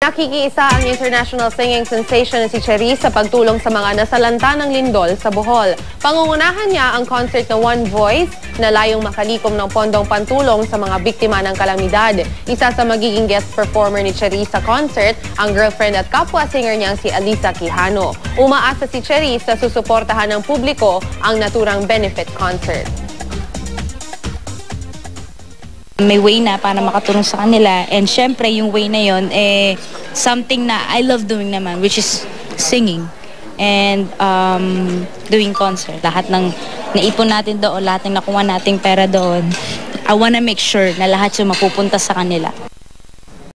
Nakikiisa ang international singing sensation na si Cherise sa pagtulong sa mga nasalanta ng lindol sa Bohol. Pangungunahan niya ang concert na One Voice na layong makalikom ng pondong pantulong sa mga biktima ng kalamidad. Isa sa magiging guest performer ni Cherise sa concert, ang girlfriend at kapwa singer niyang si Alisa Quijano. Umaasa si Cherise na susuportahan ng publiko ang naturang benefit concert. May way na para makatulong sa kanila, and syempre yung way na yon something na I love doing naman, which is singing and doing concert. Lahat ng naipon natin doon, lahat ng nakuha nating pera doon, I wanna make sure na lahat yung mapupunta sa kanila.